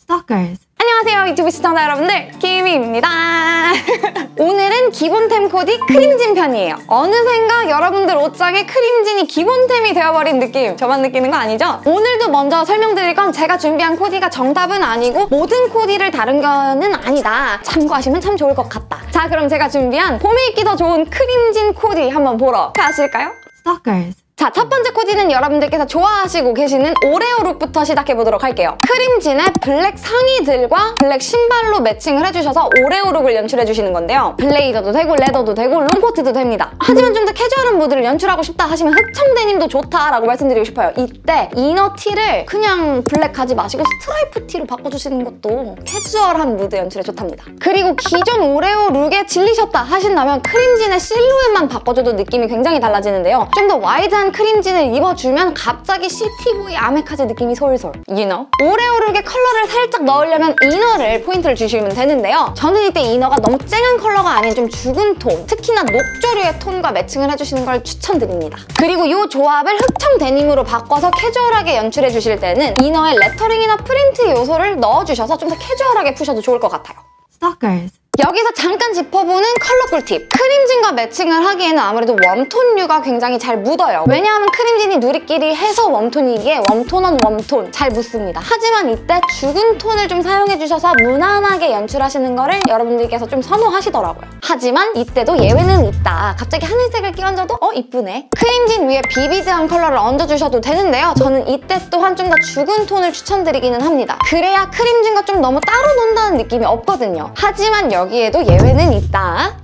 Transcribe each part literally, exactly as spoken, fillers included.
Stalkers. 안녕하세요 유튜브 시청자 여러분들, 키미입니다. 오늘은 기본템 코디 크림진 편이에요. 어느샌가 여러분들 옷장에 크림진이 기본템이 되어버린 느낌, 저만 느끼는 거 아니죠? 오늘도 먼저 설명드릴 건 제가 준비한 코디가 정답은 아니고 모든 코디를 다른 거는 아니다, 참고하시면 참 좋을 것 같다. 자, 그럼 제가 준비한 봄에 입기 더 좋은 크림진 코디 한번 보러 가실까요? Stalkers. 자, 첫 번째 코디는 여러분들께서 좋아하시고 계시는 오레오 룩부터 시작해보도록 할게요. 크림진의 블랙 상의들과 블랙 신발로 매칭을 해주셔서 오레오 룩을 연출해주시는 건데요. 블레이저도 되고 레더도 되고 롱코트도 됩니다. 하지만 좀 더 캐주얼한 무드를 연출하고 싶다 하시면 흑청 데님도 좋다라고 말씀드리고 싶어요. 이때 이너 티를 그냥 블랙 하지 마시고 스트라이프 티로 바꿔주시는 것도 캐주얼한 무드 연출에 좋답니다. 그리고 기존 오레오 룩에 질리셨다 하신다면 크림진의 실루엣만 바꿔줘도 느낌이 굉장히 달라지는데요. 좀 더 와이드한 크림진을 입어주면 갑자기 시티보이 아메카지 느낌이 솔솔. You know? 오레오 룩에 컬러를 살짝 넣으려면 이너를 포인트를 주시면 되는데요. 저는 이때 이너가 너무 쨍한 컬러가 아닌 좀 죽은 톤, 특히나 녹조류의 톤과 매칭을 해주시는 걸 추천드립니다. 그리고 이 조합을 흑청 데님으로 바꿔서 캐주얼하게 연출해주실 때는 이너에 레터링이나 프린트 요소를 넣어주셔서 좀 더 캐주얼하게 푸셔도 좋을 것 같아요. Stalkers. 여기서 잠깐 짚어보는 컬러 꿀팁. 크림진과 매칭을 하기에는 아무래도 웜톤류가 굉장히 잘 묻어요. 왜냐하면 크림진이 누리끼리 해서 웜톤이기에 웜톤은 웜톤 잘 묻습니다. 하지만 이때 죽은 톤을 좀 사용해주셔서 무난하게 연출하시는 거를 여러분들께서 좀 선호하시더라고요. 하지만 이때도 예외는 있다. 갑자기 하늘색을 끼얹어도 어? 이쁘네. 크림진 위에 비비드한 컬러를 얹어주셔도 되는데요. 저는 이때 또한 좀 더 죽은 톤을 추천드리기는 합니다. 그래야 크림진과 좀 너무 따로 논다는 느낌이 없거든요. 하지만 여기에도 예외는 있다.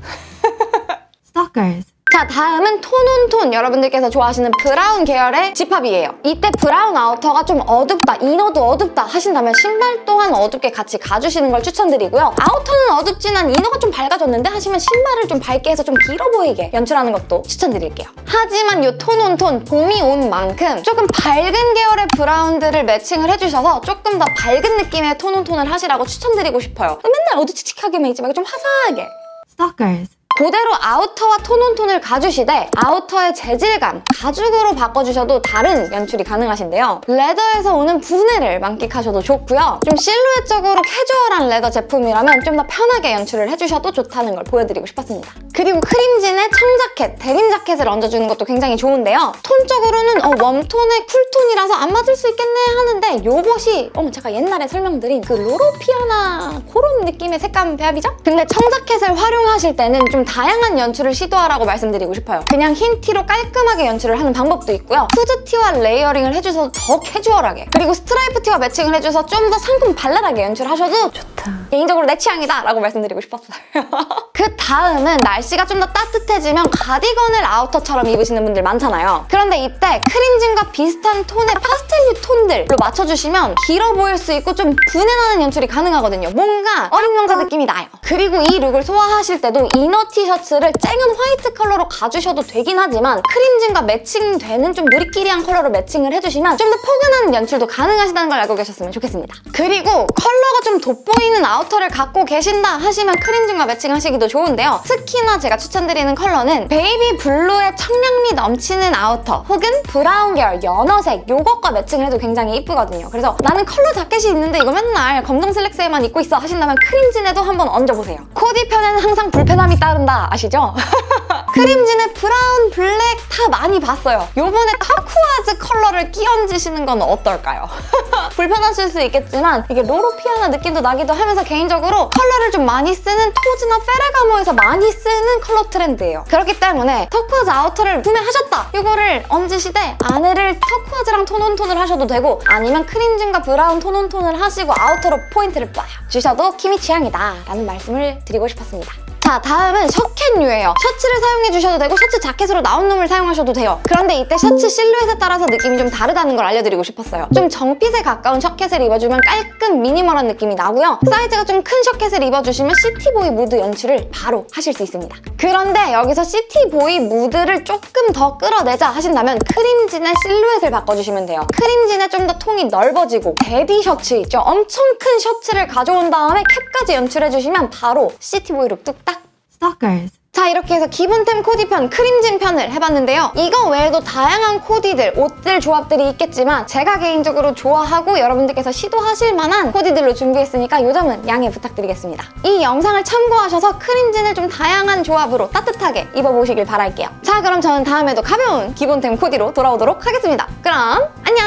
Stalkers. 자, 다음은 톤온톤, 여러분들께서 좋아하시는 브라운 계열의 집합이에요. 이때 브라운 아우터가 좀 어둡다, 이너도 어둡다 하신다면 신발 또한 어둡게 같이 가주시는 걸 추천드리고요. 아우터는 어둡지만 이너가 좀 밝아졌는데 하시면 신발을 좀 밝게 해서 좀 길어 보이게 연출하는 것도 추천드릴게요. 하지만 이 톤온톤, 봄이 온 만큼 조금 밝은 계열의 브라운들을 매칭을 해주셔서 조금 더 밝은 느낌의 톤온톤을 하시라고 추천드리고 싶어요. 맨날 어두칙칙하게만 입지 말고 좀 화사하게. Stalkers. 그대로 아우터와 톤온톤을 가주시되 아우터의 재질감, 가죽으로 바꿔주셔도 다른 연출이 가능하신데요. 레더에서 오는 분해를 만끽하셔도 좋고요. 좀 실루엣적으로 캐주얼한 레더 제품이라면 좀 더 편하게 연출을 해주셔도 좋다는 걸 보여드리고 싶었습니다. 그리고 크림진의 청자켓, 데님 자켓을 얹어주는 것도 굉장히 좋은데요. 톤적으로는 어, 웜톤의 쿨톤이라서 안 맞을 수 있겠네 하는데 이것이 어머 제가 옛날에 설명드린 그 로로피아나 그런 느낌의 색감 배합이죠? 근데 청자켓을 활용하실 때는 좀 다양한 연출을 시도하라고 말씀드리고 싶어요. 그냥 흰 티로 깔끔하게 연출을 하는 방법도 있고요. 후드 티와 레이어링을 해줘서 더 캐주얼하게, 그리고 스트라이프 티와 매칭을 해줘서 좀 더 상큼 발랄하게 연출하셔도 좋다. 개인적으로 내 취향이다 라고 말씀드리고 싶었어요. 그 다음은 날씨가 좀 더 따뜻해지면 가디건을 아우터처럼 입으시는 분들 많잖아요. 그런데 이때 크림진과 비슷한 톤의 파스텔류 톤들로 맞춰주시면 길어 보일 수 있고 좀 분해나는 연출이 가능하거든요. 뭔가 어린 영자 느낌이 나요. 그리고 이 룩을 소화하실 때도 이너 티셔츠를 쨍한 화이트 컬러로 가주셔도 되긴 하지만 크림진과 매칭되는 좀 누리끼리한 컬러로 매칭을 해주시면 좀 더 포근한 연출도 가능하시다는 걸 알고 계셨으면 좋겠습니다. 그리고 컬러가 좀 돋보이는 아우터를 갖고 계신다 하시면 크림진과 매칭하시기도 좋은데요. 특히나 제가 추천드리는 컬러는 베이비 블루의 청량미 넘치는 아우터 혹은 브라운 계열 연어색 요것과 매칭을 해도 굉장히 이쁘거든요. 그래서 나는 컬러 자켓이 있는데 이거 맨날 검정 슬랙스에만 입고 있어 하신다면 크림진에도 한번 얹어보세요. 코디 편에는 항상 불편함이 따른다 아시죠? 크림진의 브라운, 블랙 다 많이 봤어요. 요번에 터쿠아즈 컬러를 끼얹으시는 건 어떨까요? 불편하실 수 있겠지만 이게 로로피아나 느낌도 나기도 하면서 개인적으로 컬러를 좀 많이 쓰는 토즈나 페레가모에서 많이 쓰는 컬러 트렌드예요. 그렇기 때문에 터쿠아즈 아우터를 구매하셨다! 이거를 얹으시되 안에를 터쿠아즈랑 톤온톤을 하셔도 되고 아니면 크림진과 브라운 톤온톤을 하시고 아우터로 포인트를 빡 주셔도 키미 취향이다 라는 말씀을 드리고 싶었습니다. 자, 다음은 셔켓류예요. 셔츠를 사용해주셔도 되고 셔츠 자켓으로 나온 놈을 사용하셔도 돼요. 그런데 이때 셔츠 실루엣에 따라서 느낌이 좀 다르다는 걸 알려드리고 싶었어요. 좀 정핏에 가까운 셔켓을 입어주면 깔끔 미니멀한 느낌이 나고요. 사이즈가 좀 큰 셔켓을 입어주시면 시티보이 무드 연출을 바로 하실 수 있습니다. 그런데 여기서 시티보이 무드를 조금 더 끌어내자 하신다면 크림진의 실루엣을 바꿔주시면 돼요. 크림진의 좀 더 통이 넓어지고 데디 셔츠 있죠? 엄청 큰 셔츠를 가져온 다음에 캡까지 연출해주시면 바로 시티보이 룩 뚝딱! Stalkers. 자, 이렇게 해서 기본템 코디편, 크림진 편을 해봤는데요. 이거 외에도 다양한 코디들, 옷들 조합들이 있겠지만 제가 개인적으로 좋아하고 여러분들께서 시도하실 만한 코디들로 준비했으니까 요 점은 양해 부탁드리겠습니다. 이 영상을 참고하셔서 크림진을 좀 다양한 조합으로 따뜻하게 입어보시길 바랄게요. 자, 그럼 저는 다음에도 가벼운 기본템 코디로 돌아오도록 하겠습니다. 그럼 안녕!